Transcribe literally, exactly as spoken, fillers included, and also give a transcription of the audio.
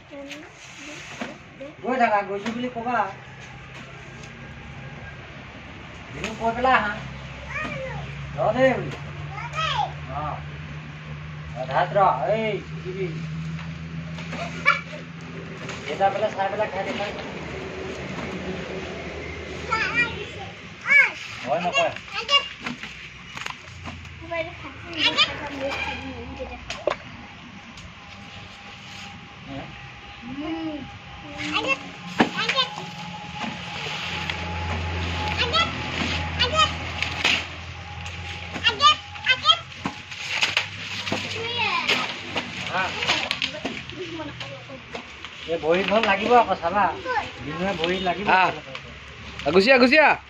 গৈ থাকা গৈছো বুলি কবা দিন কৈ পেলাই আহা ৰ দেই বুলি অঁ ধাত ৰ এই শিকিবি এটা পেলাই চাই পেলাই খাই দেখাই হয় নকয় ভৰিখন লাগিব আকৌ চাবা দিনে ভৰি লাগিব গুচিয়া গুচিয়া